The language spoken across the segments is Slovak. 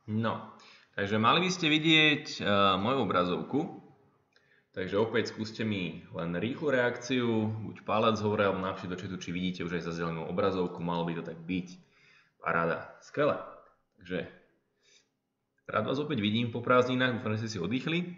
No, takže mali by ste vidieť moju obrazovku. Takže opäť skúste mi len rýchlu reakciu, buď palec hore, alebo napíšte do chatu, či vidíte už aj zazelenú obrazovku, malo by to tak byť. Paráda, skvelé. Takže rád vás opäť vidím po prázdninách, dúfam, že ste si oddychli.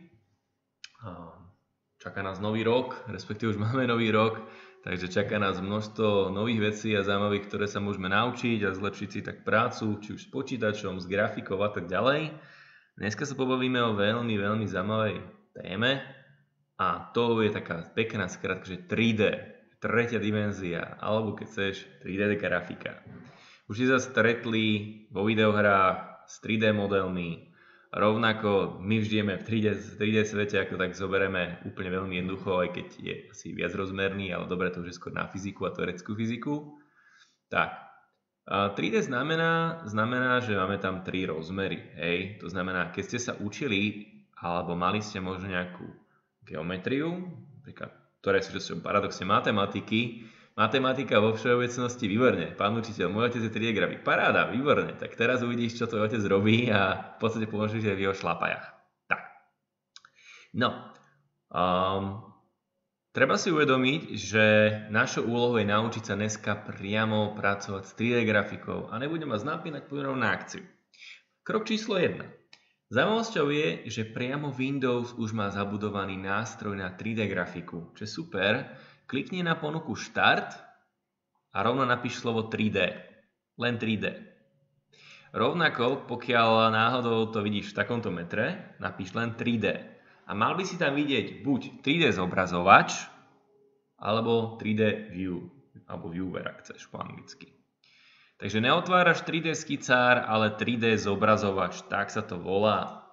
Čaká nás nový rok, respektíve už máme nový rok, takže čaká nás množstvo nových vecí a zaujímavých, ktoré sa môžeme naučiť a zlepšiť si tak prácu, či už s počítačom, s grafikou a tak ďalej. Dneska sa pobavíme o veľmi zaujímavej téme a to je taká pekná skratka, že 3D, tretia dimenzia, alebo keď chceš 3D grafika. Už ste sa stretli vo videohrách s 3D modelmi, rovnako my žijeme v 3D svete, ako tak zoberieme úplne veľmi jednoducho, aj keď je asi viacrozmerný, ale dobre, to už je skôr na fyziku a teoretickú fyziku. Tak, 3D znamená, že máme tam 3 rozmery, hej? To znamená, keď ste sa učili, alebo mali ste možno nejakú geometriu, ktoré sú paradoxne matematiky, matematika vo všeobecnosti výborne. Pán učiteľ, môj otec je 3D grafik. Paráda, výborne. Tak teraz uvidíš, čo tvoj otec robí a v podstate pomôžeš aj v jeho šlapajach. Tak. No. Treba si uvedomiť, že našou úlohou je naučiť sa dneska priamo pracovať s 3D grafikou a nebudem vás napínať, pôjdem na akciu. Krok číslo 1. Zaujímavosťou je, že priamo Windows už má zabudovaný nástroj na 3D grafiku, čo je super. Klikni na ponuku Štart a rovno napíš slovo 3D. Len 3D. Rovnako, pokiaľ náhodou to vidíš v takomto metre, napíš len 3D. A mal by si tam vidieť buď 3D zobrazovač, alebo 3D view, alebo viewer, ak chceš po anglicky. Takže neotváraš 3D skicár, ale 3D zobrazovač, tak sa to volá.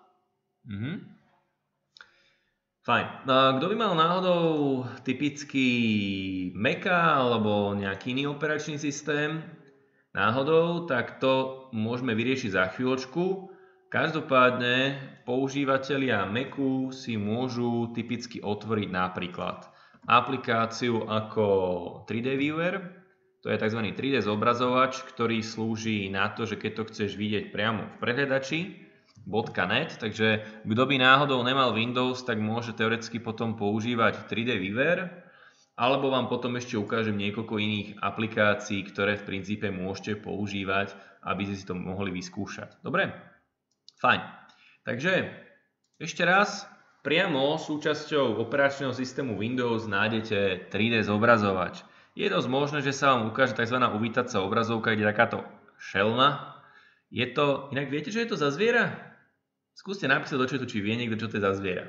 Fajn. Kto by mal náhodou typický Maca alebo nejaký iný operačný systém náhodou, tak to môžeme vyriešiť za chvíľočku. Každopádne používatelia Macu si môžu typicky otvoriť napríklad aplikáciu ako 3D Viewer. To je tzv. 3D zobrazovač, ktorý slúži na to, že keď to chceš vidieť priamo v prehľadači .net, takže kto by náhodou nemal Windows, tak môže teoreticky potom používať 3D Viewer, alebo vám potom ešte ukážem niekoľko iných aplikácií, ktoré v princípe môžete používať, aby ste si to mohli vyskúšať. Dobre? Fajn. Takže ešte raz, priamo súčasťou operačného systému Windows nájdete 3D zobrazovač. Je dosť možné, že sa vám ukáže tzv. Uvítacia obrazovka, kde takáto šelna. Je to, inak viete, čo je to za zviera? Skúste napísať do chatu, či vie niekto, čo to je za zviera.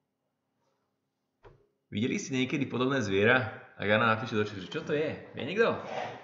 Videli ste niekedy podobné zviera? Ak áno, napíšte do chatu, čo to je? Vie niekto?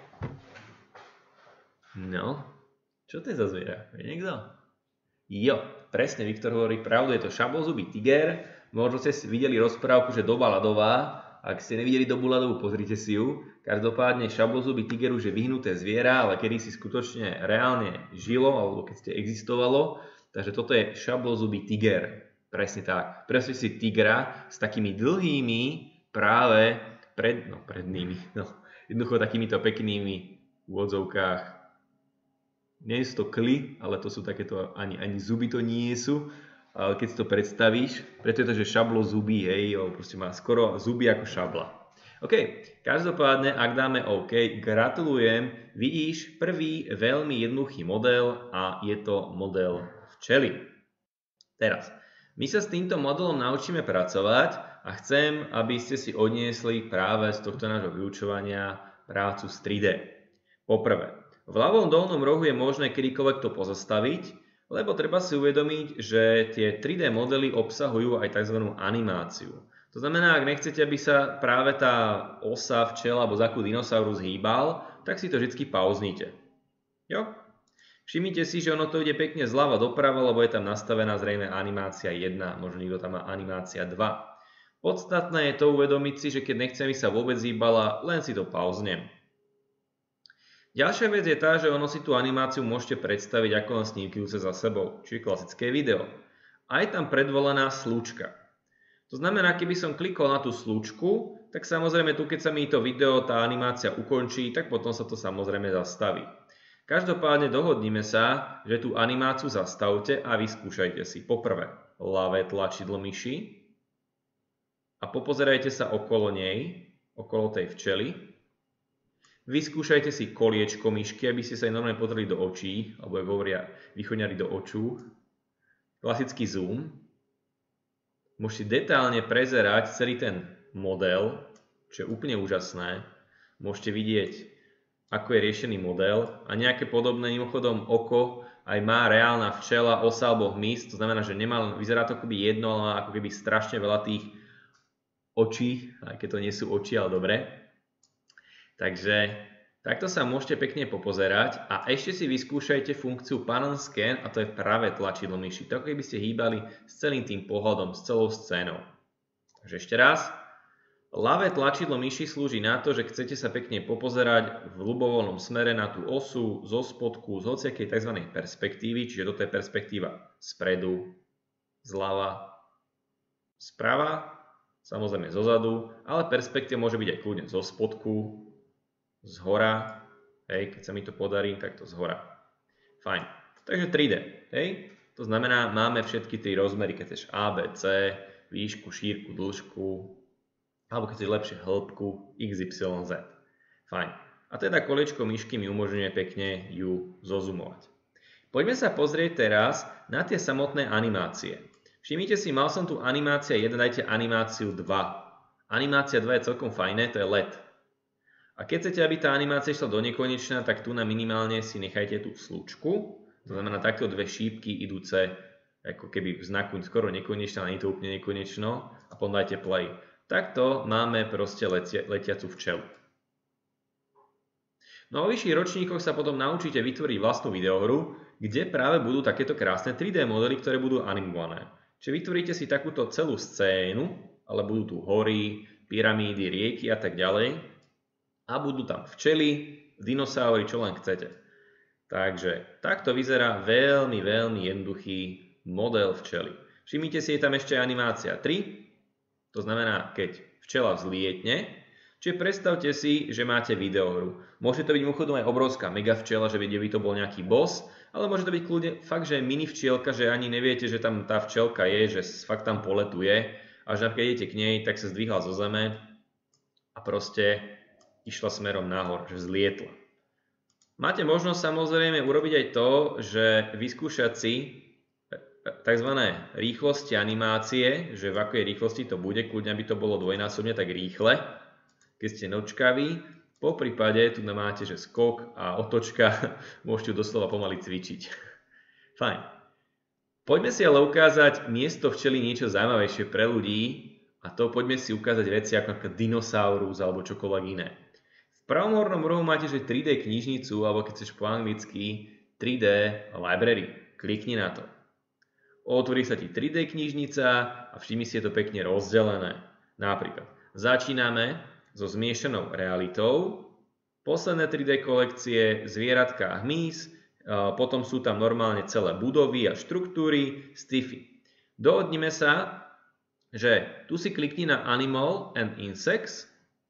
No, čo to je za zviera? Vie niekto? Jo, presne, Viktor hovorí pravdu, je to šablozubý tiger. Možno ste videli rozprávku, že doba ľadová. Ak ste nevideli dobu ľadovú, pozrite si ju. Každopádne šablozubý tiger už je vyhnuté zviera, ale kedysi skutočne reálne žilo, alebo keď ste existovalo. Takže toto je šablozubý tiger. Presne tak. Predstavte si tigra s takými dlhými práve prednými. Jednoducho takýmito peknými v úvodzovkách. Nie sú to kly, ale to sú takéto, ani zuby to nie sú. Keď si to predstavíš, preto je to, že šablozubý, hej, proste má skoro zuby ako šabla. OK, každopádne, ak dáme OK, gratulujem, vidíš prvý veľmi jednoduchý model a je to model včely. Teraz, my sa s týmto modelom naučíme pracovať a chcem, aby ste si odniesli práve z tohto nášho vyučovania prácu s 3D. Poprvé, v ľavom dolnom rohu je možné kedykoľvek to pozastaviť, lebo treba si uvedomiť, že tie 3D modely obsahujú aj tzv. Animáciu. To znamená, ak nechcete, aby sa práve tá osa včela alebo zakú dinosaurus hýbal, tak si to vždy pauznite. Jo? Všimnite si, že ono to ide pekne zľava doprava, lebo je tam nastavená zrejme animácia 1, možno niekto tam má animácia 2. Podstatné je to uvedomiť si, že keď nechcem, aby sa vôbec hýbala, len si to pauznem. Ďalšia vec je tá, že ono si tú animáciu môžete predstaviť ako len snímkujúce za sebou, čiže klasické video. A je tam predvolaná slučka. To znamená, keby som klikol na tú slučku, tak samozrejme tu, keď sa mi to video, tá animácia ukončí, tak potom sa to samozrejme zastaví. Každopádne dohodnime sa, že tú animáciu zastavte a vyskúšajte si. Poprvé ľavé tlačidlo myši a popozerajte sa okolo nej, okolo tej včely. Vyskúšajte si koliečko myšky, aby ste sa aj normálne pozreli do očí, alebo ako hovoria východňari do očú. Klasický zoom. Môžete detailne prezerať celý ten model, čo je úplne úžasné. Môžete vidieť, ako je riešený model a nejaké podobné. Mimochodom oko aj má reálna včela, osa alebo hmyz, to znamená, že vyzerá to akoby jedno, ale má ako keby strašne veľa tých očí, aj keď to nie sú oči, ale dobre. Takže takto sa môžete pekne popozerať a ešte si vyskúšajte funkciu Pan and Scan a to je pravé tlačidlo myši. Tak keby ste hýbali s celým tým pohľadom, s celou scénou. Takže ešte raz. Ľavé tlačidlo myši slúži na to, že chcete sa pekne popozerať v ľubovoľnom smere na tú osu, zo spodku, z hociakej tzv. Perspektívy, čiže toto je perspektíva spredu, zľava, sprava, samozrejme zozadu, ale perspektíva môže byť aj kľudne zo spodku, zhora, hej, keď sa mi to podarí, tak to zhora. Fajn. Takže 3D, hej? To znamená, máme všetky tri rozmery, keď chceš A, B, C, výšku, šírku, dĺžku, alebo keď chceš lepšie hĺbku, X, Y, Z. Fajn. A teda koliečko myšky mi umožňuje pekne ju zozumovať. Poďme sa pozrieť teraz na tie samotné animácie. Všimnite si, mal som tu animácia 1, dajte animáciu 2. Animácia 2 je celkom fajné, to je LED. A keď chcete, aby tá animácia išla do nekonečna, tak tu na minimálne si nechajte tú slučku. To znamená takto dve šípky idúce ako keby v znaku skoro nekonečná, ale nie to úplne nekonečno. A potom dajte play. Takto máme proste letiacu včelu. No a vo vyšších ročníkoch sa potom naučíte vytvoriť vlastnú videohru, kde práve budú takéto krásne 3D modely, ktoré budú animované. Čiže vytvoríte si takúto celú scénu, ale budú tu hory, pyramídy, rieky a tak ďalej. A budú tam včely, dinosaury, čo len chcete. Takže takto vyzerá veľmi, veľmi jednoduchý model včely. Všimnite si, je tam ešte animácia 3. To znamená, keď včela vzlietne. Čiže predstavte si, že máte videohru. Môže to byť mimochodom aj obrovská mega včela, že by to bol nejaký boss, ale môže to byť kľudne fakt, že mini včielka, že ani neviete, že tam tá včelka je, že fakt tam poletuje. A že napríklad idete k nej, tak sa zdvihla zo zeme a proste išla smerom nahor, že vzlietla. Máte možnosť samozrejme urobiť aj to, že vyskúšať si tzv. Rýchlosti animácie, že v akej rýchlosti to bude, kľudne by to bolo dvojnásobne tak rýchle, keď ste nočkaví. Po prípade tu máte, že skok a otočka, môžete doslova pomaly cvičiť. Fajn. Poďme si ale ukázať miesto včely niečo zaujímavejšie pre ľudí a to poďme si ukázať veci ako napríklad dinosaurus alebo čokoľvek iné. V pravom hornom rohu máte, že 3D knižnicu, alebo keď chceš po anglicky 3D library. Klikni na to. Otvorí sa ti 3D knižnica a všimni si, je to pekne rozdelené. Napríklad začíname so zmiešanou realitou, posledné 3D kolekcie, zvieratka a hmyz, potom sú tam normálne celé budovy a štruktúry, sci-fi. Dohodnime sa, že tu si klikni na Animal and Insects,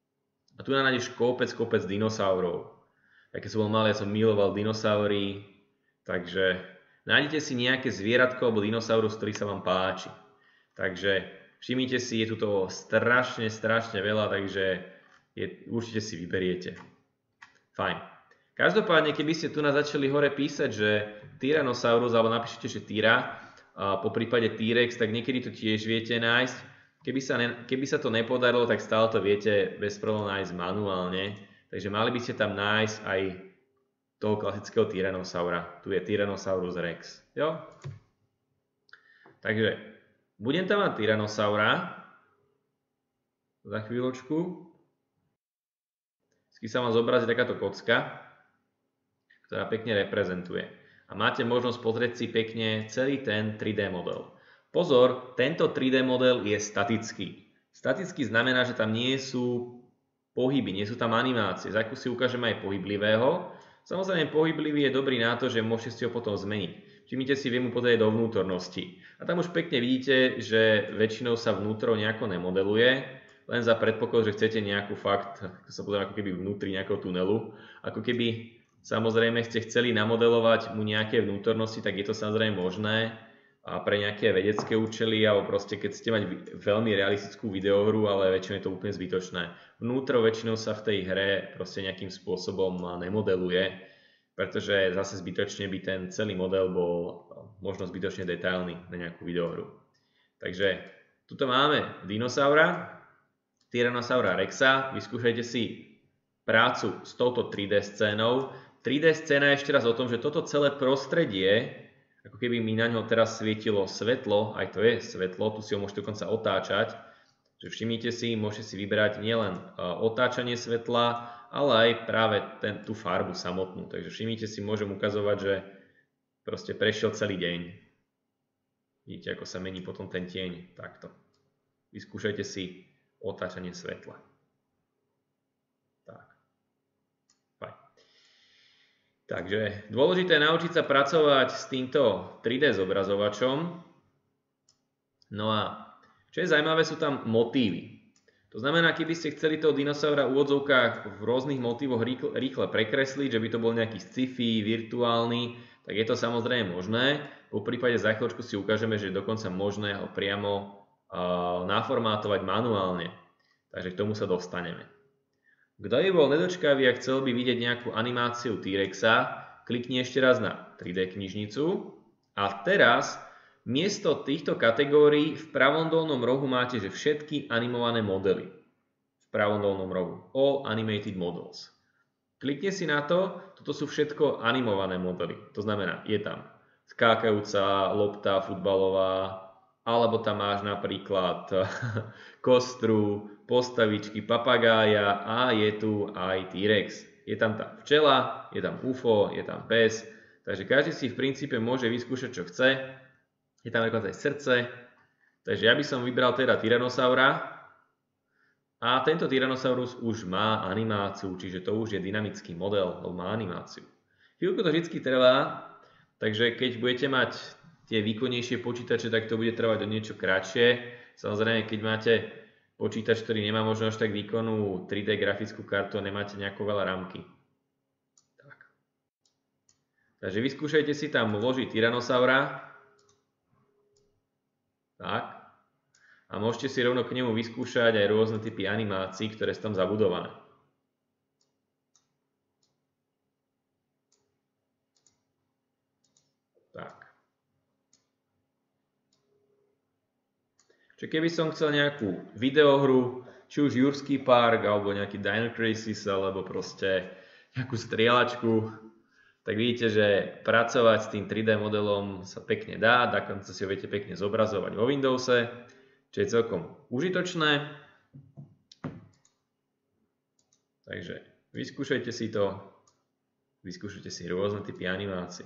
a tu nájdeš kopec dinosaurov. Ja keď som bol malý, ja som miloval dinosaury, takže nájdete si nejaké zvieratko alebo dinosaurus, ktorý sa vám páči. Takže všimnite si, je tu toho strašne veľa, takže určite si vyberiete. Fajn. Každopádne, keby ste tu začali hore písať, že Tyrannosaurus, alebo napíšete, že Tyra, po prípade T-Rex, tak niekedy to tiež viete nájsť. Keby sa to nepodarilo, tak stále to viete bez problémov nájsť manuálne. Takže mali by ste tam nájsť aj toho klasického Tyrannosaura. Tu je Tyrannosaurus Rex. Jo? Takže budem tam mať Tyrannosaura. Za chvíľočku. Vždy sa vám zobrazí takáto kocka, ktorá pekne reprezentuje. A máte možnosť pozrieť si pekne celý ten 3D model. Pozor, tento 3D model je statický. Statický znamená, že tam nie sú pohyby, nie sú tam animácie. Za si ukážeme aj pohyblivého. Samozrejme, pohyblivý je dobrý na to, že môžete si ho potom zmeniť. Všimnite si, viem mu pozrieť do vnútornosti. A tam už pekne vidíte, že väčšinou sa vnútro nejako nemodeluje, len za predpoklad, že chcete nejakú fakt, sa pozrieť ako keby vnútri nejakého tunelu, ako keby Samozrejme, ste chceli namodelovať mu nejaké vnútornosti, tak je to samozrejme možné a pre nejaké vedecké účely, alebo proste keď chcete mať veľmi realistickú videohru, ale väčšinou je to úplne zbytočné. Vnútro väčšinou sa v tej hre proste nejakým spôsobom nemodeluje, pretože zase zbytočne by ten celý model bol možno zbytočne detailný na nejakú videohru. Takže tuto máme dinosaura, Tyrannosaura rexa. Vyskúšajte si prácu s touto 3D scénou. 3D scéna je ešte raz o tom, že toto celé prostredie, ako keby mi na ňo teraz svietilo svetlo, aj to je svetlo, tu si ho môžete dokonca otáčať, že všimnite si, môžete si vybrať nielen otáčanie svetla, ale aj práve tú farbu samotnú. Takže všimnite si, môžem ukazovať, že proste prešiel celý deň. Vidíte, ako sa mení potom ten tieň, takto. Vyskúšajte si otáčanie svetla. Tak. Fajn. Takže dôležité je naučiť sa pracovať s týmto 3D zobrazovačom. No a čo je zaujímavé, sú tam motívy. To znamená, keby ste chceli toho dinosaura v úvodzovkách v rôznych motívoch rýchle prekresliť, že by to bol nejaký sci-fi, virtuálny, tak je to samozrejme možné. Po prípade za chvíľočku si ukážeme, že je dokonca možné ho priamo naformátovať manuálne. Takže k tomu sa dostaneme. Kto by bol nedočkavý a chcel by vidieť nejakú animáciu T-Rexa, klikni ešte raz na 3D knižnicu a teraz miesto týchto kategórií v pravom dolnom rohu máte že všetky animované modely. V pravom dolnom rohu. All Animated Models. Klikne si na to, toto sú všetko animované modely. To znamená, je tam skákajúca lopta futbalová, alebo tam máš napríklad kostru, postavičky, papagája a je tu aj T-Rex. Je tam tá včela, je tam UFO, je tam pes, takže každý si v princípe môže vyskúšať, čo chce. Je tam dokonca aj srdce, takže ja by som vybral teda Tyrannosaura a tento Tyrannosaurus už má animáciu, čiže to už je dynamický model, lebo má animáciu. Chvíľku to vždy trvá, takže keď budete mať tie výkonnejšie počítače, tak to bude trvať o niečo kratšie. Samozrejme, keď máte počítač, ktorý nemá možno až tak výkonnú 3D grafickú kartu a nemáte nejakú veľa rámky. Tak. Takže vyskúšajte si tam vložiť Tyrannosaura. Tak. A môžete si rovno k nemu vyskúšať aj rôzne typy animácií, ktoré sú tam zabudované. Tak. Čiže keby som chcel nejakú videohru, či už Jurský park, alebo nejaký Dino Crisis, alebo proste nejakú strieľačku, tak vidíte, že pracovať s tým 3D modelom sa pekne dá, dokonca si ho viete pekne zobrazovať vo Windowse, čo je celkom užitočné. Takže vyskúšajte si to, vyskúšajte si rôzne typy animácií.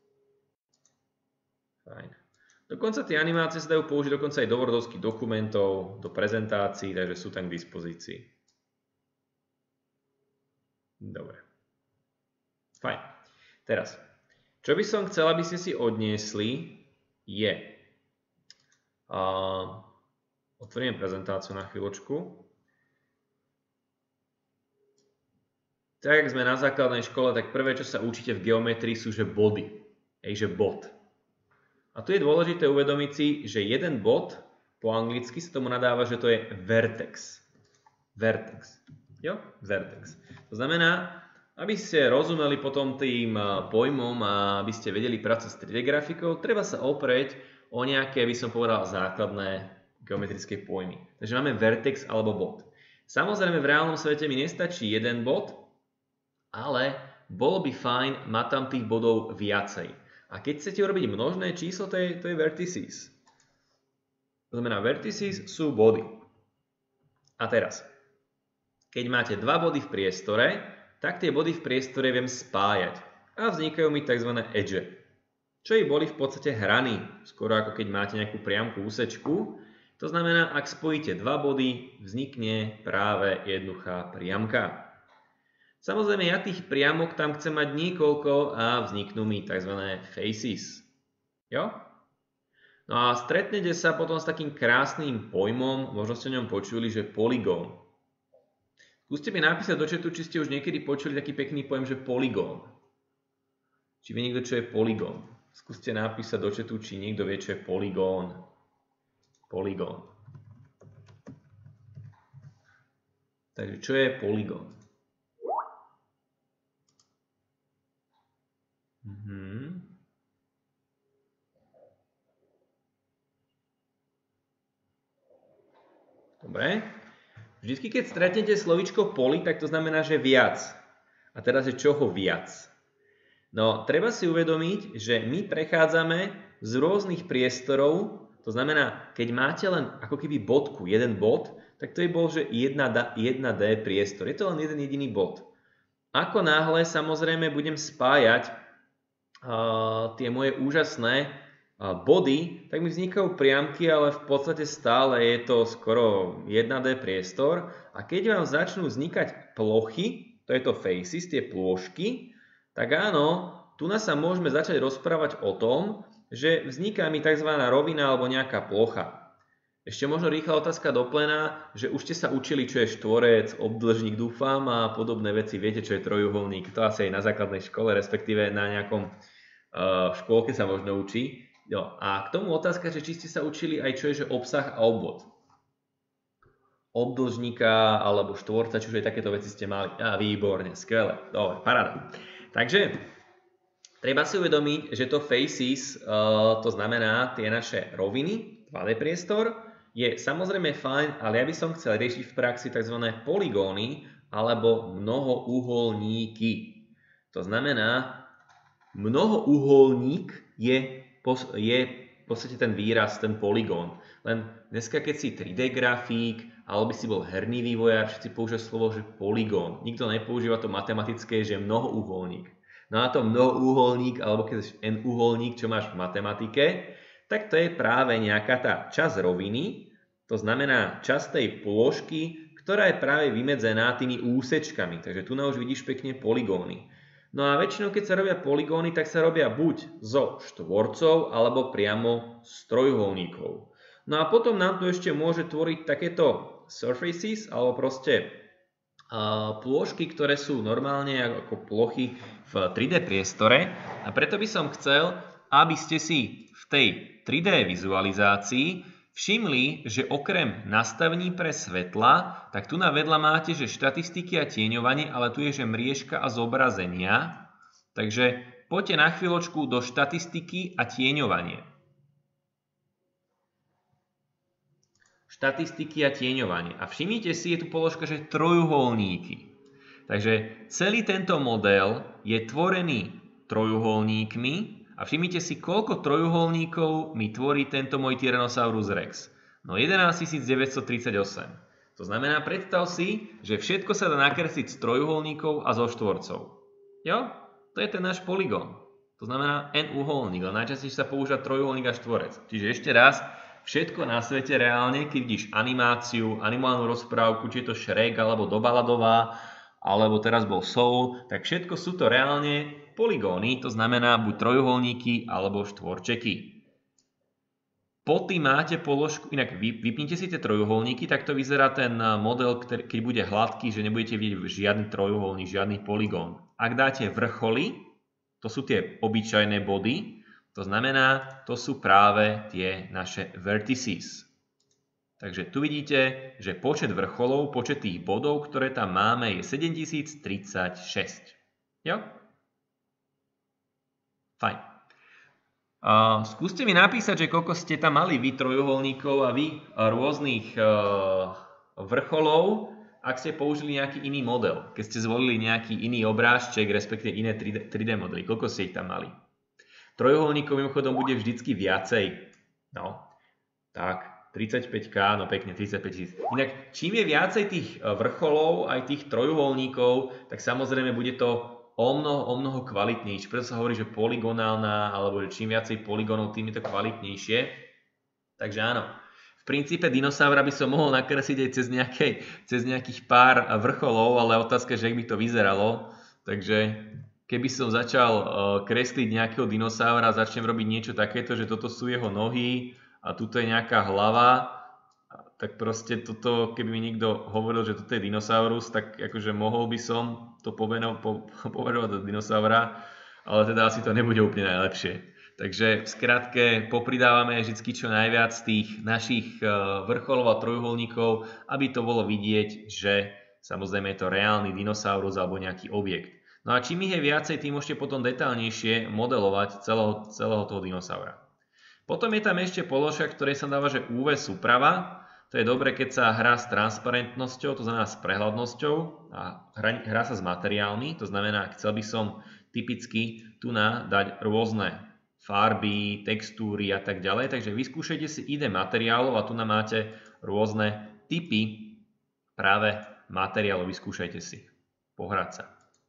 Fajn. Dokonca tie animácie sa dajú použiť dokonca aj do wordovských dokumentov, do prezentácií, takže sú tam k dispozícii. Dobre. Fajn. Teraz, čo by som chcel, aby ste si odniesli, je... otvorím prezentáciu na chvíľočku. Tak, jak sme na základnej škole, tak prvé, čo sa učíte v geometrii, sú že body. Že bod. A tu je dôležité uvedomiť si, že jeden bod, po anglicky sa tomu nadáva, že to je vertex. Vertex. Jo? Vertex. To znamená, aby ste rozumeli potom tým pojmom a aby ste vedeli pracovať s 3D grafikou, treba sa oprieť o nejaké, by som povedal, základné geometrické pojmy. Takže máme vertex alebo bod. Samozrejme, v reálnom svete mi nestačí jeden bod, ale bolo by fajn mať tam tých bodov viacej. A keď chcete urobiť množné číslo, to je vertices. To znamená, vertices sú body. A teraz, keď máte dva body v priestore, tak tie body v priestore viem spájať. A vznikajú mi tzv. Edge. Čo i boli v podstate hrany, skoro ako keď máte nejakú priamku úsečku. To znamená, ak spojíte dva body, vznikne práve jednoduchá priamka. Samozrejme, ja tých priamok tam chcem mať niekoľko a vzniknú mi tzv. Faces. Jo? No a stretnete sa potom s takým krásnym pojmom, možno ste o ňom počuli, že polygón. Skúste mi napísať do chatu, či ste už niekedy počuli taký pekný pojem, že polygón. Či vie niekto, čo je polygón? Skúste napísať do chatu, či niekto vie, čo je polygón. Polygón. Takže čo je polygón? Dobre. Vždycky, keď stretnete slovíčko poly, tak to znamená, že viac. A teraz je čoho viac? No, treba si uvedomiť, že my prechádzame z rôznych priestorov, to znamená, keď máte len ako keby bodku, jeden bod, tak to je bol, že 1D priestor. Je to len jeden jediný bod. Ako náhle samozrejme budem spájať tie moje úžasné body, tak mi vznikajú priamky, ale v podstate stále je to skoro 1D priestor. A keď vám začnú vznikať plochy, to je to faces, tie plôžky, tak áno, tu nás sa môžeme začať rozprávať o tom, že vzniká mi tzv. Rovina alebo nejaká plocha. Ešte možno rýchla otázka do plena, že už ste sa učili, čo je štvorec, obdĺžnik, dúfam, a podobné veci. Viete, čo je trojuholník. To asi aj na základnej škole, respektíve na nejakom škôlke sa možno učí. Jo, a k tomu otázka, že či ste sa učili aj čo je, že obsah a obvod. Obdĺžnika alebo štvorca, čiže aj takéto veci ste mali. Výborne, skvelé, dobre, paráda. Takže treba si uvedomiť, že to faces, to znamená tie naše roviny, 2D priestor, je samozrejme fajn, ale ja by som chcel riešiť v praxi tzv. Polygóny alebo mnohouholníky. To znamená, mnohouholník je v podstate ten výraz, ten polygón. Len dneska, keď si 3D grafík, alebo by si bol herný vývojár, všetci používajú slovo, že polygón. Nikto nepoužíva to matematické, že mnohouholník. No a to mnohouholník, alebo keď si n-uholník, čo máš v matematike, tak to je práve nejaká tá časť roviny, to znamená časť tej plôžky, ktorá je práve vymedzená tými úsečkami. Takže tu už vidíš pekne polygóny. No a väčšinou, keď sa robia polygóny, tak sa robia buď zo štvorcov, alebo priamo z trojuholníkov. No a potom nám tu ešte môže tvoriť takéto surfaces, alebo proste plôžky, ktoré sú normálne ako plochy v 3D priestore. A preto by som chcel, aby ste si v tej 3D vizualizácii všimli, že okrem nastavení pre svetla, tak tu na vedľa máte, že štatistiky a tieňovanie, ale tu je, že mriežka a zobrazenia. Takže poďte na chvíľočku do štatistiky a tieňovanie. Štatistiky a tieňovanie. A všimnite si, je tu položka, že trojuholníky. Takže celý tento model je tvorený trojuholníkmi. A všimnite si, koľko trojuholníkov mi tvorí tento môj Tyrannosaurus Rex. No 11 938. To znamená, predstav si, že všetko sa dá nakresliť z trojuholníkov a zo štvorcov. Jo? To je ten náš polygón. To znamená n-uholník, ale najčastejšie sa používa trojuholník a štvorec. Čiže ešte raz, všetko na svete reálne, keď vidíš animáciu, animálnu rozprávku, či je to Shrek alebo Dobaladová, alebo teraz bol Soul, tak všetko sú to reálne polygóny, to znamená buď trojuholníky alebo štvorčeky. Pod tým máte položku, inak vypnite si tie trojuholníky, tak to vyzerá ten model, keď bude hladký, že nebudete vidieť žiadny trojuholník, žiadny polygón. Ak dáte vrcholy, to sú tie obyčajné body, to znamená, to sú práve tie naše vertices. Takže tu vidíte, že počet vrcholov, počet tých bodov, ktoré tam máme, je 7036. Jo? Fajn. Skúste mi napísať, že koľko ste tam mali vy trojuholníkov a vy rôznych vrcholov, ak ste použili nejaký iný model. Keď ste zvolili nejaký iný obrážček, respektíve iné 3D modely. Koľko ste ich tam mali? Trojuholníkov mimochodom bude vždycky viacej. No, tak, 35K, no pekne, 35 000. Inak, čím je viacej tých vrcholov, aj tých trojuholníkov, tak samozrejme bude to o mnoho kvalitnejšie. Preto sa hovorí, že polygonálna, alebo že čím viacej polygónov, tým je to kvalitnejšie. Takže áno, v princípe dinosaura by som mohol nakresliť aj cez nejakých pár vrcholov, ale otázka, že ak by to vyzeralo. Takže keby som začal kresliť nejakého dinosaura a začnem robiť niečo takéto, že toto sú jeho nohy a tuto je nejaká hlava, tak proste toto, keby mi niekto hovoril, že toto je dinosaurus, tak akože mohol by som to poverovať do dinosaura, ale teda asi to nebude úplne najlepšie. Takže v skratke popridávame vždy čo najviac z tých našich vrcholov a trojuholníkov, aby to bolo vidieť, že samozrejme je to reálny dinosaurus alebo nejaký objekt. No a čím ich je viacej, tým môžete potom detailnejšie modelovať celého toho dinosaura. Potom je tam ešte položka, ktorej sa dáva, že UV súprava. To je dobre, keď sa hrá s transparentnosťou, to znamená s prehľadnosťou a hrá sa s materiálmi. To znamená, chcel by som typicky tu dať rôzne farby, textúry a tak ďalej. Takže vyskúšajte si ID materiálov a tu máte rôzne typy práve materiálov. Vyskúšajte si pohrať sa.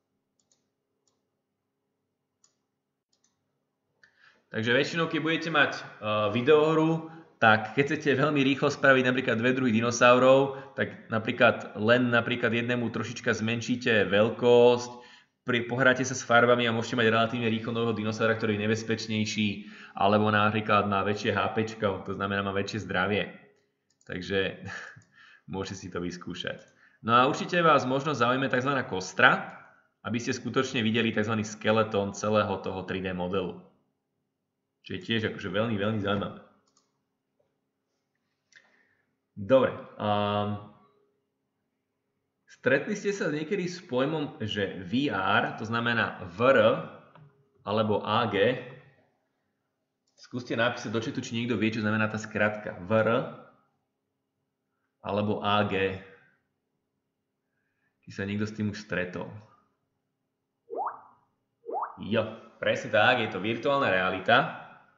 Takže väčšinou, keď budete mať videohru, tak keď chcete veľmi rýchlo spraviť napríklad dve druhy dinosaurov, tak napríklad jednému trošička zmenšíte veľkosť, pohráte sa s farbami a môžete mať relatívne rýchlo nového dinosaura, ktorý je nebezpečnejší, alebo napríklad má väčšie HPčko, to znamená má väčšie zdravie. Takže môžete si to vyskúšať. No a určite vás možno zaujíme tzv. Kostra, aby ste skutočne videli tzv. Skeletón celého toho 3D modelu. Čo je tiež akože veľmi, veľmi zaujímavé. Dobre. Stretli ste sa niekedy s pojmom, že VR, to znamená VR alebo AG. Skúste napísať do chatu, či niekto vie, čo znamená tá skratka. VR alebo AG. Či sa niekto s tým už stretol. Jo, presne tak, je to virtuálna realita.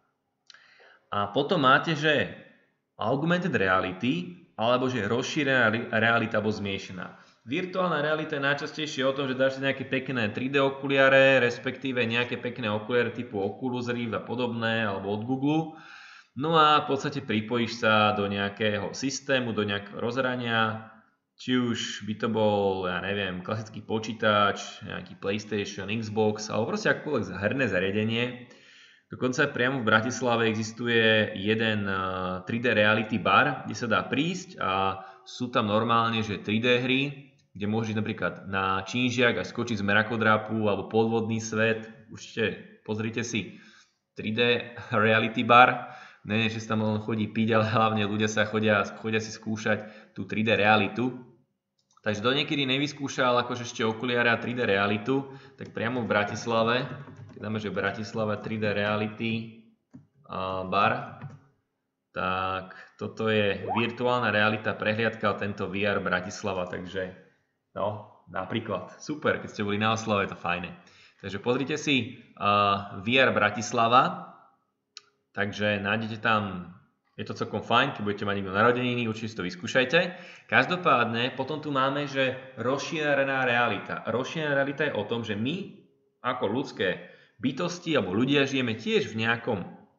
A potom máte, že augmented reality, alebo že rozšírená realita alebo zmiešaná. Virtuálna realita je najčastejšie o tom, že dáš si nejaké pekné 3D okuliare, respektíve nejaké pekné okuliare typu Oculus Rift a podobné, alebo od Google. No a v podstate pripojíš sa do nejakého systému, do nejakého rozhrania, či už by to bol, ja neviem, klasický počítač, nejaký PlayStation, Xbox, alebo proste akúkoľvek herné zariadenie. Dokonca priamo v Bratislave existuje jeden 3D reality bar, kde sa dá prísť a sú tam normálne, že 3D hry, kde môžeš napríklad na čínžiak a skočiť z mrakodrapu alebo podvodný svet. Určite pozrite si 3D reality bar. Nie, že sa tam len chodí piť, ale hlavne ľudia sa chodia si skúšať tú 3D realitu. Takže kto niekedy nevyskúšal akože ešte okuliare a 3D realitu, tak priamo v Bratislave, keď dáme, že Bratislava 3D reality bar, tak toto je virtuálna realita prehliadka o tento VR Bratislava, takže no, napríklad, super, keď ste boli na oslave, je to fajné. Takže pozrite si VR Bratislava, takže nájdete tam, je to celkom fajn, keď budete mať niekto narodeniny, určite si to vyskúšajte. Každopádne, potom tu máme, že rozšírená realita. Rozšírená realita je o tom, že my ako ľudské bytosti alebo ľudia žijeme tiež v nejakom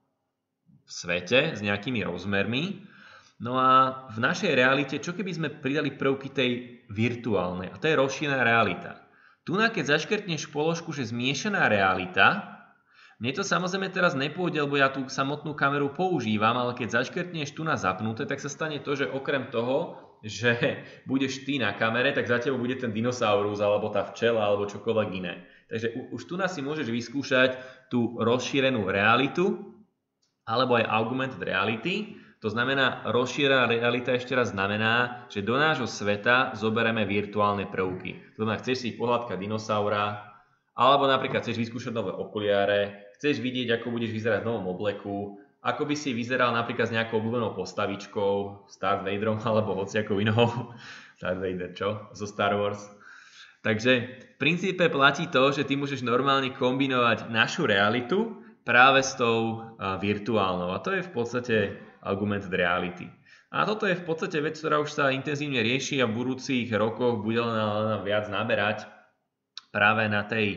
svete s nejakými rozmermi. No a v našej realite, čo keby sme pridali prvky tej virtuálnej? A to je rozšírená realita. Tu keď zaškrtneš položku, že zmiešaná realita, mne to samozrejme teraz nepôjde, lebo ja tú samotnú kameru používam, ale keď zaškrtneš tu na zapnuté, tak sa stane to, že okrem toho, že budeš ty na kamere, tak za tebou bude ten dinosaurus, alebo tá včela, alebo čokoľvek iné. Takže už tu si môžeš vyskúšať tú rozšírenú realitu, alebo aj augmented reality. To znamená, rozšírená realita ešte raz znamená, že do nášho sveta zoberieme virtuálne prvky. To znamená, chceš si pohľadkať dinosaura, alebo napríklad chceš vyskúšať nové okuliare, chceš vidieť, ako budeš vyzerať v novom obleku, ako by si vyzeral napríklad s nejakou obľúbenou postavičkou, Darth Vaderom alebo hociakou inou. Darth Vader, čo? Zo Star Wars. Takže v princípe platí to, že ty môžeš normálne kombinovať našu realitu práve s tou virtuálnou. A to je v podstate augmented reality. A toto je v podstate vec, ktorá už sa intenzívne rieši a v budúcich rokoch bude len viac naberať práve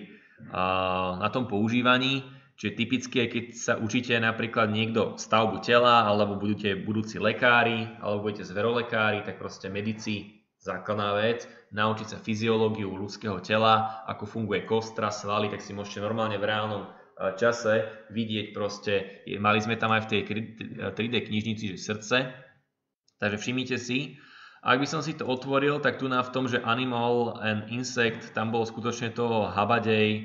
na tom používaní. Čiže typicky, keď sa učíte napríklad niekto stavbu tela, alebo budete budúci lekári, alebo budete zverolekári, tak proste medici, základná vec, naučiť sa fyziológiu ľudského tela, ako funguje kostra, svaly, tak si môžete normálne v reálnom čase vidieť proste, mali sme tam aj v tej 3D knižnici, že srdce, takže všimnite si. Ak by som si to otvoril, tak tu v tom, že Animal and Insect, tam bolo skutočne toho habadej,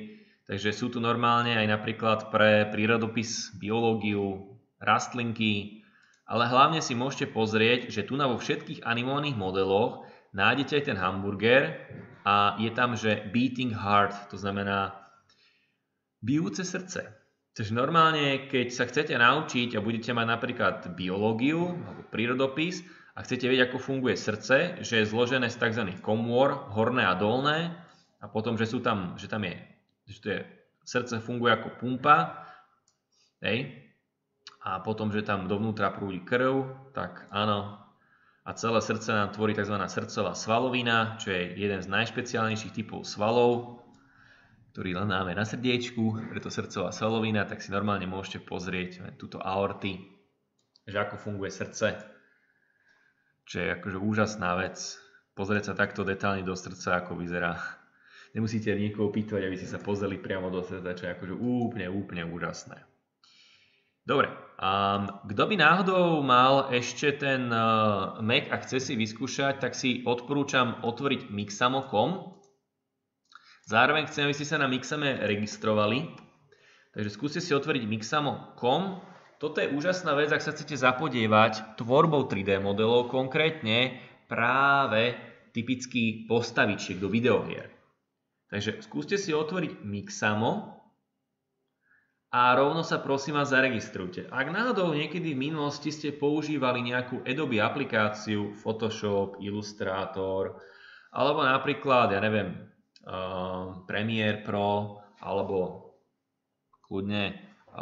Takže sú tu normálne aj napríklad pre prírodopis, biológiu, rastlinky, ale hlavne si môžete pozrieť, že tu vo všetkých animovaných modeloch nájdete aj ten hamburger a je tam, že beating heart, to znamená bijúce srdce. Takže normálne, keď sa chcete naučiť a budete mať napríklad biológiu alebo prírodopis a chcete vedieť, ako funguje srdce, že je zložené z tzv. Komôr, horné a dolné, a potom, že tam je, že srdce funguje ako pumpa, hej, a potom, že tam dovnútra prúdi krv, tak áno. A celé srdce nám tvorí tzv. Srdcová svalovina, čo je jeden z najšpeciálnejších typov svalov, ktorý len máme na srdiečku, preto srdcová svalovina, tak si normálne môžete pozrieť túto aorty, že ako funguje srdce, čo je akože úžasná vec. Pozrieť sa takto detálne do srdca, ako vyzerá. Nemusíte niekoho pýtať, aby ste sa pozreli priamo do srdca, čo je akože úplne úžasné. Dobre, kto by náhodou mal ešte ten Mac a chce si vyskúšať, tak si odporúčam otvoriť mixamo.com. Zároveň chcem, aby ste sa na Mixame registrovali. Takže skúste si otvoriť mixamo.com. Toto je úžasná vec, ak sa chcete zapodievať tvorbou 3D modelov, konkrétne práve typický postavičiek do videohier. Takže skúste si otvoriť Mixamo a rovno sa prosím vás zaregistrujte. Ak náhodou niekedy v minulosti ste používali nejakú Adobe aplikáciu, Photoshop, Illustrator, alebo napríklad, ja neviem, Premiere Pro, alebo kľudne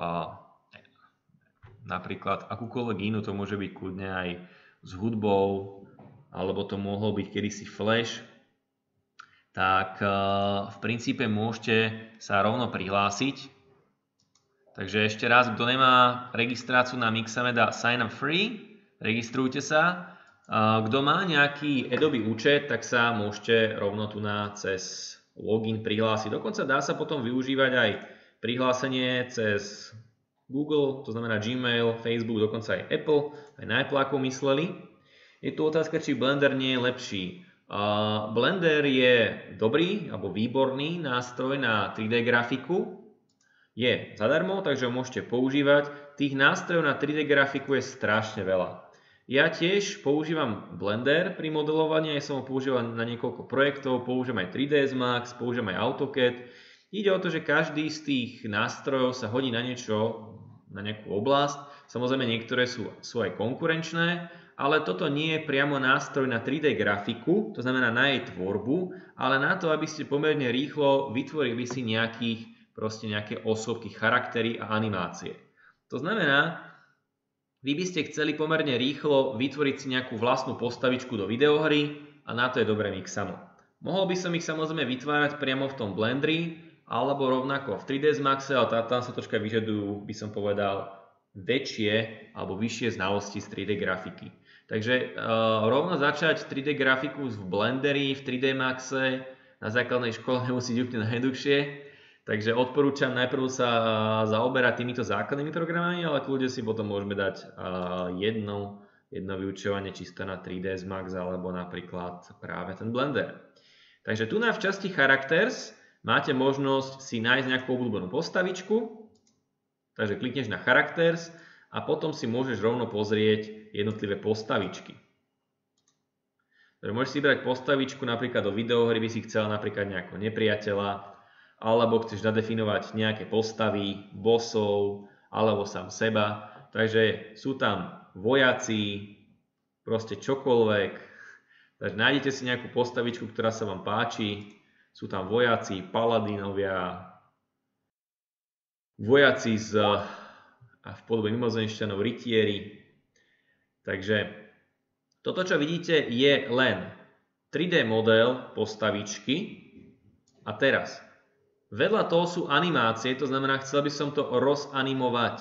napríklad akúkoľvek inú, to môže byť kľudne aj s hudbou, alebo to mohol byť kedysi Flash, tak v princípe môžete sa rovno prihlásiť. Takže ešte raz, kto nemá registráciu na Mixame, dá sign up free, registrujte sa. Kto má nejaký Adobe účet, tak sa môžete rovno tu cez login prihlásiť. Dokonca dá sa potom využívať aj prihlásenie cez Google, to znamená Gmail, Facebook, dokonca aj Apple. Aj na Apple ako mysleli. Je tu otázka, či Blender nie je lepší. Blender je dobrý alebo výborný nástroj na 3D grafiku. Je zadarmo, takže ho môžete používať. Tých nástrojov na 3D grafiku je strašne veľa. Ja tiež používam Blender pri modelovaní, ja som ho používal na niekoľko projektov, používam aj 3ds Max, používam aj AutoCAD. Ide o to, že každý z tých nástrojov sa hodí na niečo, na nejakú oblasť. Samozrejme niektoré sú aj konkurenčné, ale toto nie je priamo nástroj na 3D grafiku, to znamená na jej tvorbu, ale na to, aby ste pomerne rýchlo vytvorili si nejaké osobky, charaktery a animácie. To znamená, vy by ste chceli pomerne rýchlo vytvoriť si nejakú vlastnú postavičku do videohry a na to je dobré Mixamo. Mohol by som ich samozrejme vytvárať priamo v tom Blendri alebo rovnako v 3ds Maxe, ale tam sa troška vyžadujú, by som povedal, väčšie alebo vyššie znalosti z 3D grafiky. Takže rovno začať 3D grafiku v Blenderi, v 3D Maxe na základnej škole nemusí byť úplne najjednoduchšie. Takže odporúčam najprv sa zaoberať týmito základnými programami, ale kľudne si potom môžeme dať jedno vyučovanie čisto na 3ds Max alebo napríklad práve ten Blender. Takže tu v časti Characters máte možnosť si nájsť nejakú obľúbenú postavičku. Takže klikneš na Characters a potom si môžeš rovno pozrieť jednotlivé postavičky. Takže môžeš si brať postavičku, napríklad do videohry by si chcel napríklad nejakého nepriateľa, alebo chceš zadefinovať nejaké postavy, bossov, alebo sám seba. Takže sú tam vojaci, proste čokoľvek. Takže nájdete si nejakú postavičku, ktorá sa vám páči. Sú tam vojaci, paladínovia, vojaci v podobe mimozemšťanov, rytieri. Takže toto, čo vidíte, je len 3D model postavičky. A teraz vedľa toho sú animácie, to znamená, chcel by som to rozanimovať.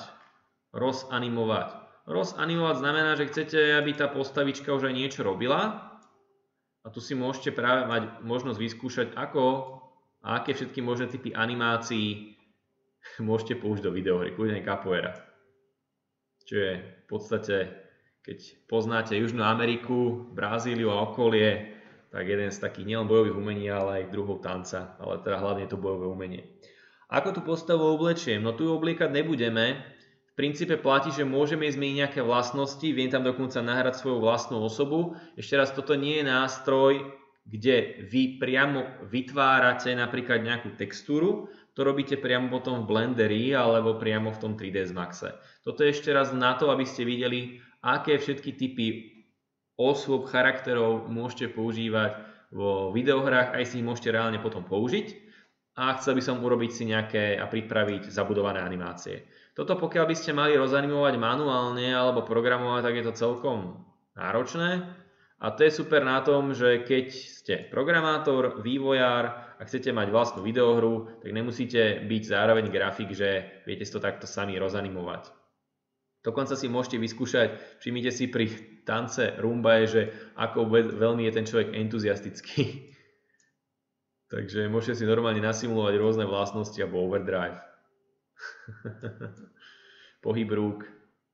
Rozanimovať znamená, že chcete, aby tá postavička už aj niečo robila. A tu si môžete práve mať možnosť vyskúšať, ako a aké všetky možné typy animácií môžete použiť do videohry. Kľudne capoeira. Čo je v podstate, keď poznáte Južnú Ameriku, Brazíliu a okolie, tak jeden z takých nielen bojových umení, ale aj druhov tanca, ale teda hlavne to bojové umenie. Ako tú postavu oblečiem? No tu ju obliekať nebudeme. V princípe platí, že môžeme zmeniť nejaké vlastnosti, viem tam dokonca nahrať svoju vlastnú osobu. Ešte raz, toto nie je nástroj, kde vy priamo vytvárate napríklad nejakú textúru, to robíte priamo potom v Blenderi alebo priamo v tom 3ds Maxe. Toto je ešte raz na to, aby ste videli, aké všetky typy osôb, charakterov môžete používať vo videohrách, aj si ich môžete reálne potom použiť. A chcel by som urobiť si nejaké a pripraviť zabudované animácie. Toto pokiaľ by ste mali rozanimovať manuálne alebo programovať, tak je to celkom náročné. A to je super na tom, že keď ste programátor, vývojár a chcete mať vlastnú videohru, tak nemusíte byť zároveň grafik, že viete si to takto sami rozanimovať. Dokonca si môžete vyskúšať, všimnite si pri tance Rumba, že ako veľmi je ten človek entuziastický. Takže môžete si normálne nasimulovať rôzne vlastnosti alebo overdrive. Pohyb rúk.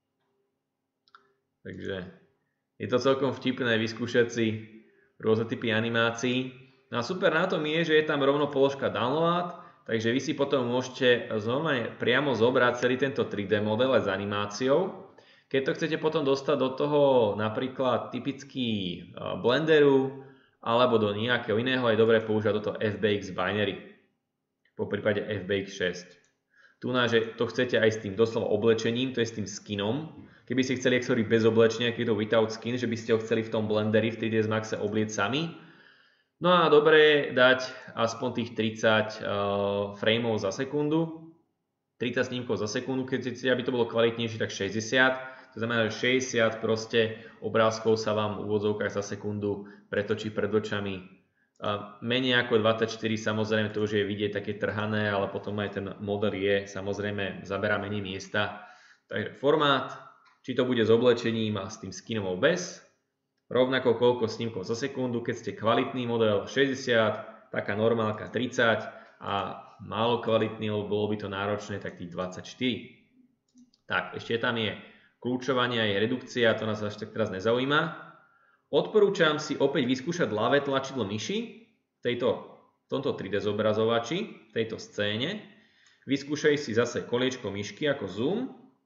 Takže je to celkom vtipné vyskúšať si rôzne typy animácií. No a super na tom je, že je tam rovno položka download, takže vy si potom môžete normálne priamo zobrať celý tento 3D model aj s animáciou. Keď to chcete potom dostať do toho napríklad typicky Blenderu, alebo do nejakého iného, je dobré používať toto FBX binary, po prípade FBX 6. Tu že to chcete aj s tým doslova oblečením, to je s tým skinom. Keby ste chceli exory bez oblečenia, keď to without skin, že by ste ho chceli v tom Blenderi v 3ds Maxe oblieť sami. No a dobre je dať aspoň tých 30 frameov za sekundu, 30 snímkov za sekundu, keď chcete, aby to bolo kvalitnejšie, tak 60. To znamená, že 60 proste obrázkov sa vám v úvodzovkách za sekundu pretočí pred očami. Menej ako 24, samozrejme to už je vidieť také trhané, ale potom aj ten model je, samozrejme zaberá menej miesta. Takže formát, či to bude s oblečením a s tým skinom bez, rovnako koľko snímkov za sekundu, keď ste kvalitný model 60, taká normálka 30 a málo kvalitný, lebo bolo by to náročné, tak tých 24. Tak, ešte tam je kľúčovanie a redukcia, to nás až tak teraz nezaujíma. Odporúčam si opäť vyskúšať ľavé tlačidlo myši v tomto 3D zobrazovači, v tejto scéne. Vyskúšaj si zase koliečko myšky ako zoom.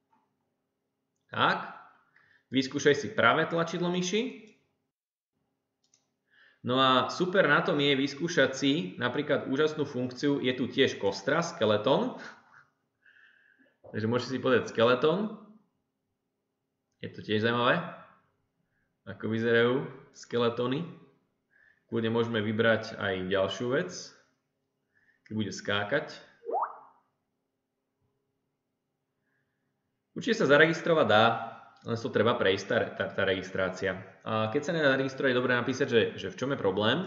Tak. Vyskúšaj si pravé tlačidlo myši. No a super na tom je vyskúšať si napríklad úžasnú funkciu, je tu tiež kostra, skeleton. Takže môžete si povedať skeleton. Je to tiež zaujímavé, ako vyzerajú skeletóny. Kľudne môžeme vybrať aj ďalšiu vec, keď bude skákať. Určite sa zaregistrovať dá, len to treba prejsť tá registrácia. A keď sa nedá registrovať, je dobré napísať, že v čom je problém.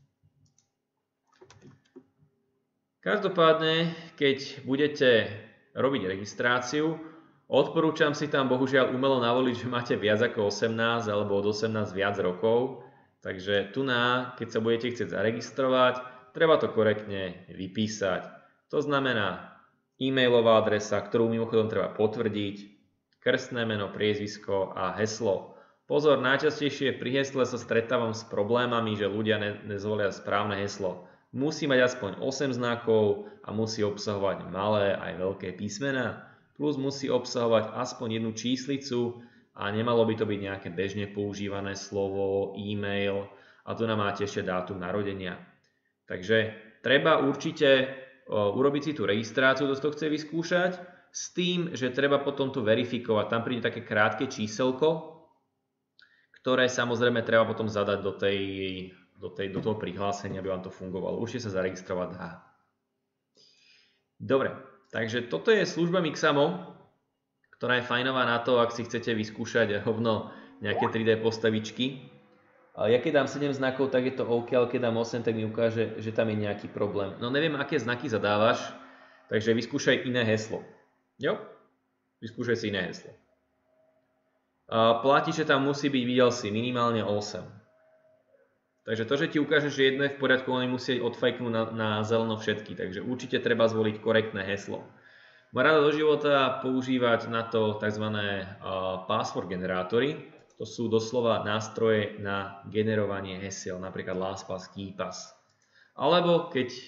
Každopádne, keď budete robiť registráciu, odporúčam si tam bohužiaľ umelo navoliť, že máte viac ako 18 alebo od 18 viac rokov. Takže tu keď sa budete chcieť zaregistrovať, treba to korektne vypísať. To znamená e-mailová adresa, ktorú mimochodom treba potvrdiť, krstné meno, priezvisko a heslo. Pozor, najčastejšie pri hesle sa stretávam s problémami, že ľudia nezvolia správne heslo. Musí mať aspoň 8 znakov a musí obsahovať malé aj veľké písmená. Plus musí obsahovať aspoň jednu číslicu a nemalo by to byť nejaké bežne používané slovo, e-mail a tu nám máte ešte dátum narodenia. Takže treba určite urobiť si tú registráciu, kto to chce vyskúšať, s tým, že treba potom to verifikovať. Tam príde také krátke číselko, ktoré samozrejme treba potom zadať do toho prihlásenia, aby vám to fungovalo. Určite sa zaregistrovať dá. Dobre. Takže toto je služba Mixamo, ktorá je fajnová na to, ak si chcete vyskúšať rovno nejaké 3D postavičky. Ja keď dám 7 znakov, tak je to OK, ale keď dám 8, tak mi ukáže, že tam je nejaký problém. No neviem, aké znaky zadávaš, takže vyskúšaj iné heslo. Jo? Vyskúšaj si iné heslo. Platí, že tam musí byť, videl si, minimálne 8. Takže to, že ti ukáže, že jedno je v poriadku, oni musieť odfajknúť na zeleno všetky. Takže určite treba zvoliť korektné heslo. Mám rada do života používať na to tzv. Password generátory. To sú doslova nástroje na generovanie hesiel, napríklad LastPass, KeePass. Alebo keď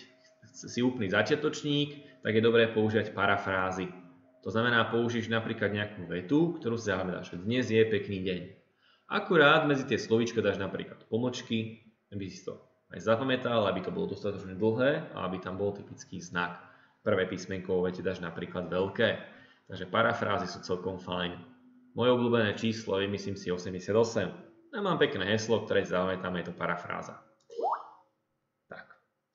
si úplný začiatočník, tak je dobré používať parafrázy. To znamená, použiješ napríklad nejakú vetu, ktorú si zapamätáš, že dnes je pekný deň. Akurát medzi tie slovíčka dáš napríklad pomočky, aby si to aj zapamätal, aby to bolo dostatočne dlhé a aby tam bol typický znak. Prvé písmenko vo vete dáš napríklad veľké. Takže parafrázy sú celkom fajn. Moje obľúbené číslo je, myslím si, 88. Ja mám pekné heslo, ktoré si zapamätám, je to parafráza. Tak.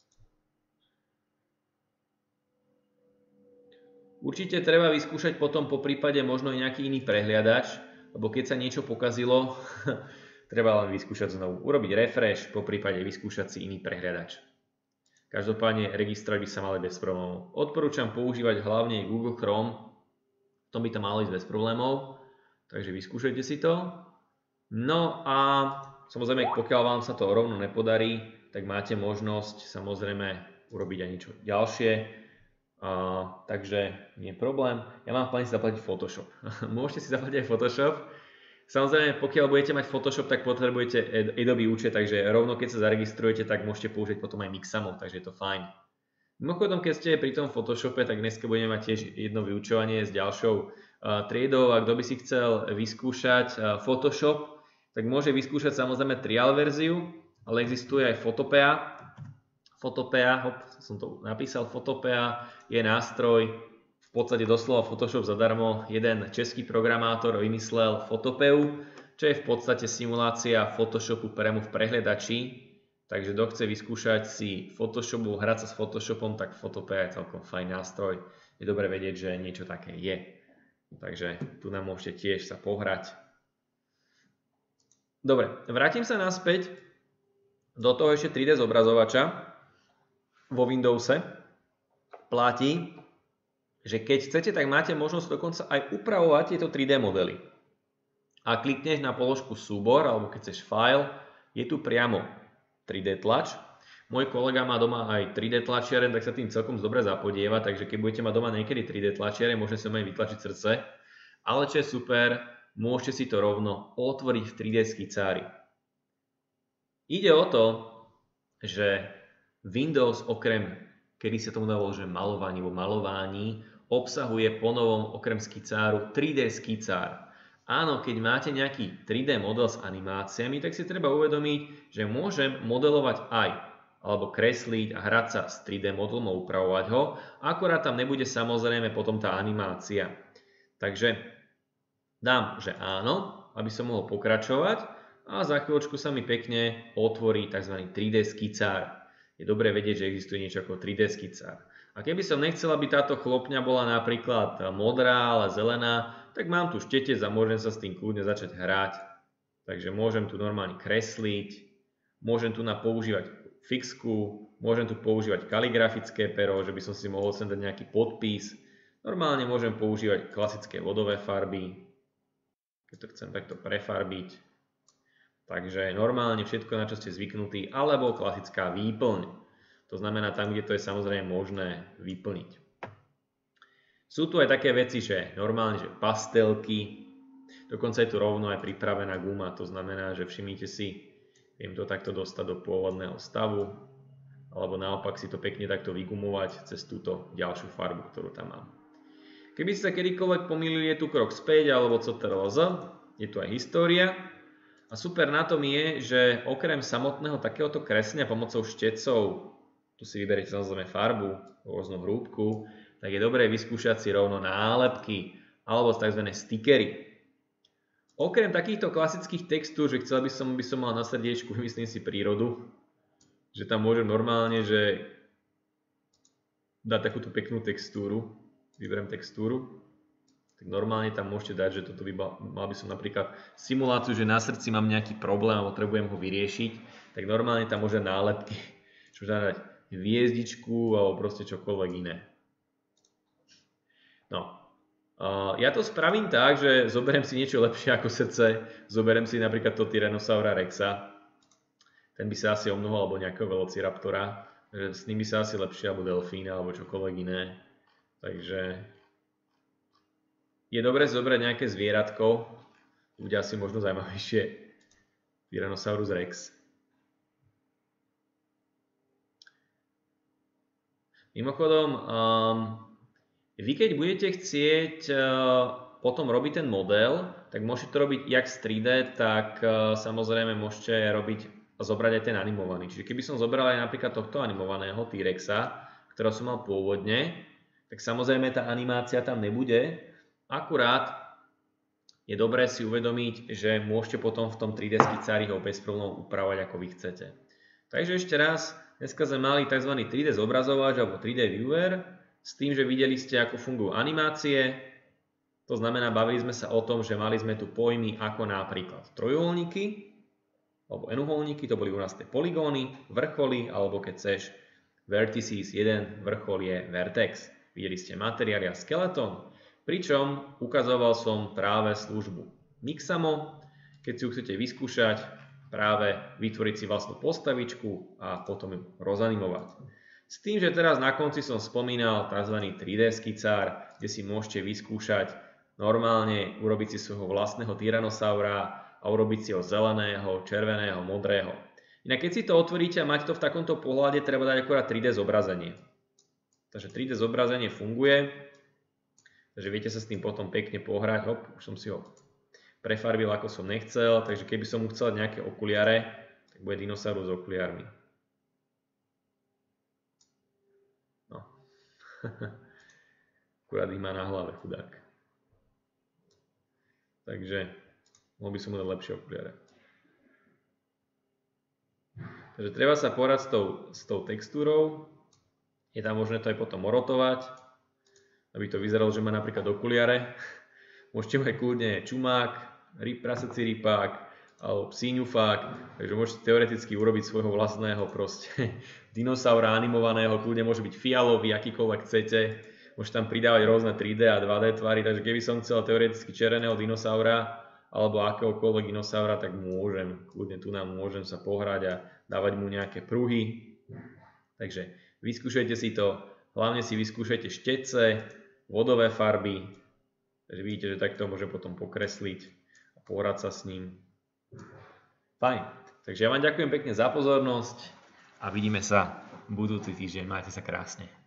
Určite treba vyskúšať potom po prípade možno nejaký iný prehliadač, lebo keď sa niečo pokazilo, treba len vyskúšať znovu. Urobiť refresh, po prípade vyskúšať si iný prehliadač. Každopádne registrovať by sa mali bez problémov. Odporúčam používať hlavne Google Chrome, v tom by to malo ísť bez problémov, takže vyskúšajte si to. No a samozrejme, pokiaľ vám sa to rovno nepodarí, tak máte možnosť samozrejme urobiť aj niečo ďalšie. Takže nie je problém. Ja mám v pláne si zaplatiť Photoshop. Môžete si zaplatiť aj Photoshop. Samozrejme, pokiaľ budete mať Photoshop, tak potrebujete Adobe účet, takže rovno keď sa zaregistrujete, tak môžete použiť potom aj Mixamo, takže je to fajn. Mimochodom, keď ste pri tom Photoshope, tak dneska budeme mať tiež jedno vyučovanie s ďalšou triedou a kto by si chcel vyskúšať Photoshop, tak môže vyskúšať samozrejme trial verziu, ale existuje aj Photopea. Photopea, som to napísal, Photopea je nástroj, v podstate doslova Photoshop zadarmo. Jeden český programátor vymyslel Photopeu, čo je v podstate simulácia Photoshopu priamo v prehliadači. Takže kto chce vyskúšať si Photoshopu, hrať sa s Photoshopom, tak Photopea je celkom fajn nástroj. Je dobré vedieť, že niečo také je. Takže tu nám môžete tiež sa pohrať. Dobre, vrátim sa naspäť do toho ešte 3D zobrazovača vo Windowse. Platí, že keď chcete, tak máte možnosť dokonca aj upravovať tieto 3D modely. A klikneš na položku súbor, alebo keď chceš file, je tu priamo 3D tlač. Môj kolega má doma aj 3D tlačiareň, tak sa tým celkom dobre zapodieva, takže keď budete mať doma niekedy 3D tlačiareň, môžete si aj vytlačiť srdce. Ale čo je super, môžete si to rovno otvoriť v 3D skicári. Ide o to, že Windows okrem, kedy sa tomu dávalo, že malování, obsahuje ponovom okrem skicáru 3D skicár. Áno, keď máte nejaký 3D model s animáciami, tak si treba uvedomiť, že môžem modelovať aj, alebo kresliť a hrať sa s 3D modelom a upravovať ho, akorát tam nebude samozrejme potom tá animácia. Takže dám, že áno, aby som mohol pokračovať a za chvíľočku sa mi pekne otvorí tzv. 3D skicár. Je dobré vedieť, že existuje niečo ako 3D skicár. A keby som nechcel, aby táto chlopňa bola napríklad modrá, ale zelená, tak mám tu štetec a môžem sa s tým kľudne začať hrať. Takže môžem tu normálne kresliť, môžem tu používať fixku, môžem tu používať kaligrafické pero, že by som si mohol sem dať nejaký podpis. Normálne môžem používať klasické vodové farby, keď to chcem takto prefarbiť. Takže normálne všetko, na čo ste zvyknutí, alebo klasická výplň. To znamená tam, kde to je samozrejme možné vyplniť. Sú tu aj také veci, že normálne, že pastelky, dokonca je tu rovno aj pripravená guma, to znamená, že všimnite si, viem to takto dostať do pôvodného stavu, alebo naopak si to pekne takto vygumovať cez túto ďalšiu farbu, ktorú tam mám. Keby ste sa kedykoľvek pomýlili, je tu krok späť alebo CTRL-Z, je tu aj história. A super na tom je, že okrem samotného takéhoto kreslenia pomocou štetcov, tu si vyberiete samozrejme farbu, rôznu hrúbku, tak je dobré vyskúšať si rovno nálepky alebo tzv. Stickery. Okrem takýchto klasických textúr, že chcel by som mal na srdiečku, myslím si prírodu, že tam môžem normálne, že dať takúto peknú textúru, vyberiem textúru, tak normálne tam môžete dať, že toto mal by som napríklad simuláciu, že na srdci mám nejaký problém a potrebujem ho vyriešiť, tak normálne tam môžem nálepky, čo dať hviezdičku alebo proste čokoľvek iné. No, ja to spravím tak, že zoberiem si niečo lepšie ako srdce, zoberiem si napríklad to Tyrannosaura Rexa, ten by sa asi omnohol, alebo nejakého Velociraptora, že s ním by sa asi lepšie, alebo delfína, alebo čokoľvek iné. Takže je dobré zobrať nejaké zvieratko, bude asi možno zaujímavejšie Tyrannosaurus Rex. Mimochodom, vy keď budete chcieť potom robiť ten model, tak môžete to robiť jak z 3D, tak samozrejme môžete zobrať aj ten animovaný. Čiže keby som zobral aj napríklad tohto animovaného T-Rexa, ktorého som mal pôvodne, tak samozrejme tá animácia tam nebude. Akurát je dobré si uvedomiť, že môžete potom v tom 3D skicári ho bez problémov upravovať, ako vy chcete. Takže ešte raz, dneska sme mali tzv. 3D zobrazovač alebo 3D viewer s tým, že videli ste, ako fungujú animácie. To znamená, bavili sme sa o tom, že mali sme tu pojmy ako napríklad trojuholníky alebo n-uholníky, to boli u nás tie poligóny, vrcholy, alebo keď chceš vertices, jeden vrchol je vertex. Videli ste materiály a skeleton, pričom ukazoval som práve službu Mixamo, keď si ju chcete vyskúšať, práve vytvoriť si vlastnú postavičku a potom ju rozanimovať. S tým, že teraz na konci som spomínal tzv. 3D skicár, kde si môžete vyskúšať normálne urobiť si svojho vlastného tyrannosaura a urobiť si ho zeleného, červeného, modrého. Inak keď si to otvoríte a máte to v takomto pohľade, treba dať akorát 3D zobrazenie. Takže 3D zobrazenie funguje, takže viete sa s tým potom pekne pohrať. Hop, už som si ho prefarbil ako som nechcel, takže keby som mu chcel nejaké okuliare, tak bude dinosaurus s okuliarmi. No. Akurát ich má na hlave, chudák. Takže mohol by som mu dať lepšie okuliare. Takže treba sa porať s tou textúrou. Je tam možné to aj potom orotovať, aby to vyzeralo, že má napríklad okuliare. Môžete mať kľudne čumák, prasací rypák alebo psíňufák. Takže môžete teoreticky urobiť svojho vlastného proste dinosaura animovaného. Kľudne môže byť fialový, akýkoľvek chcete. Môžete tam pridávať rôzne 3D a 2D tvary. Takže keby som chcel teoreticky červeného dinosaura alebo akéhokoľvek dinosaura, tak môžem. Kľudne tu nám môžem sa pohrať a dávať mu nejaké pruhy. Takže vyskúšajte si to. Hlavne si vyskúšajte štetce, vodové farby. Takže vidíte, že takto môže potom pokresliť a pohrať sa s ním. Fajn. Takže ja vám ďakujem pekne za pozornosť a vidíme sa budúci týždeň. Majte sa krásne.